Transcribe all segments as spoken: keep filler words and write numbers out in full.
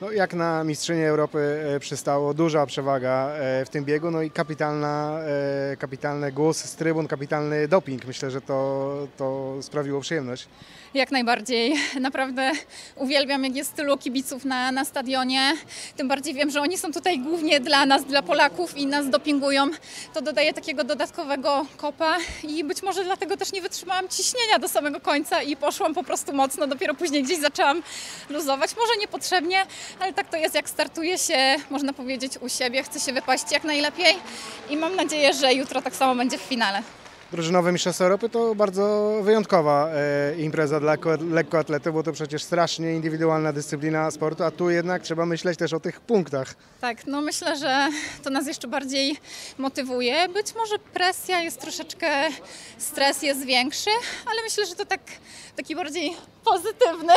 No, jak na mistrzynię Europy e, przystało, duża przewaga e, w tym biegu, no i kapitalna, e, kapitalny głos z trybun, kapitalny doping. Myślę, że to, to sprawiło przyjemność. Jak najbardziej. Naprawdę uwielbiam, jak jest tylu kibiców na, na stadionie. Tym bardziej wiem, że oni są tutaj głównie dla nas, dla Polaków i nas dopingują. To dodaje takiego dodatkowego kopa i być może dlatego też nie wytrzymałam ciśnienia do samego końca i poszłam po prostu mocno. Dopiero później gdzieś zaczęłam luzować. Może niepotrzebnie, ale tak to jest, jak startuje się, można powiedzieć, u siebie. Chce się wypaść jak najlepiej i mam nadzieję, że jutro tak samo będzie w finale. Drużynowe Mistrzostwa Europy to bardzo wyjątkowa e, impreza dla ko- lekkoatletów, bo to przecież strasznie indywidualna dyscyplina sportu, a tu jednak trzeba myśleć też o tych punktach. Tak, no myślę, że to nas jeszcze bardziej motywuje. Być może presja jest troszeczkę, stres jest większy, ale myślę, że to tak, taki bardziej pozytywny.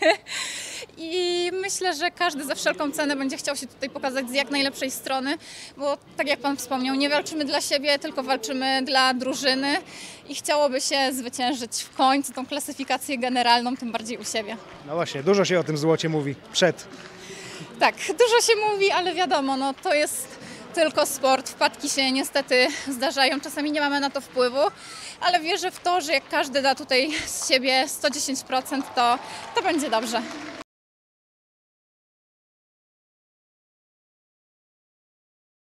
I myślę, że każdy za wszelką cenę będzie chciał się tutaj pokazać z jak najlepszej strony, bo tak jak Pan wspomniał, nie walczymy dla siebie, tylko walczymy dla drużyny i chciałoby się zwyciężyć w końcu tą klasyfikację generalną, tym bardziej u siebie. No właśnie, dużo się o tym złocie mówi przed. Tak, dużo się mówi, ale wiadomo, no to jest tylko sport. Wpadki się niestety zdarzają, czasami nie mamy na to wpływu, ale wierzę w to, że jak każdy da tutaj z siebie sto dziesięć procent, to, to będzie dobrze.